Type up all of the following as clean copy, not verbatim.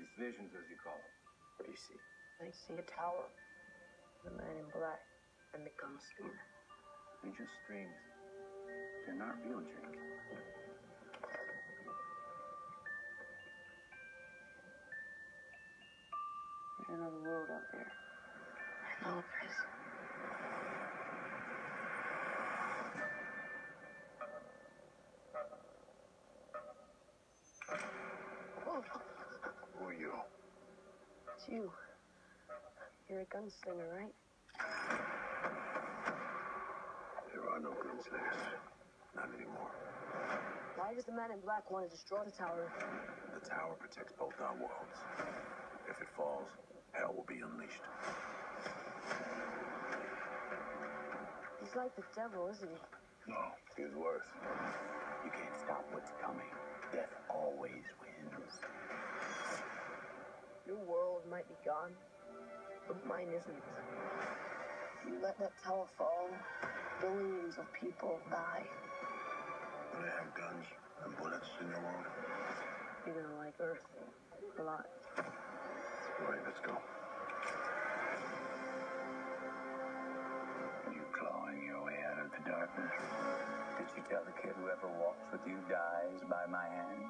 These visions, as you call them. What do you see? I see a tower, the man in black, and the gunslinger. They're just dreams. They're not real dreams. There's another world out there. I know, Chris. Who are you? It's you. You're a gunslinger, right? There are no gunslingers. Not anymore. Why does the man in black want to destroy the tower? The tower protects both our worlds. If it falls, hell will be unleashed. He's like the devil, isn't he? No, he's worse. You can't stop what's coming. Death always wins. Your world might be gone, but mine isn't. You let that tower fall, billions of people die. Do they have guns and bullets in your world? You're gonna like Earth a lot. All right, let's go. You clawing your way out of the darkness? Did you tell the kid whoever walks with you dies by my hand?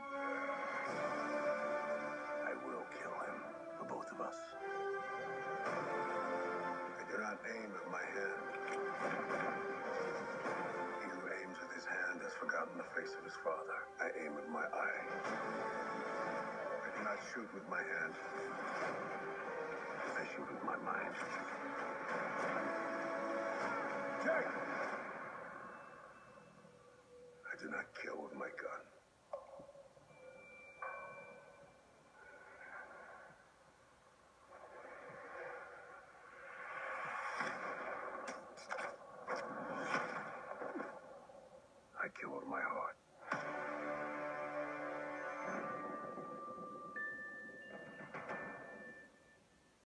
I will kill him for both of us. I do not aim at my hand. He who aims with his hand has forgotten the face of his father. I aim with my eye. I do not shoot with my hand. I shoot with my mind. Jack! I do not kill with my gun. I kill with my heart.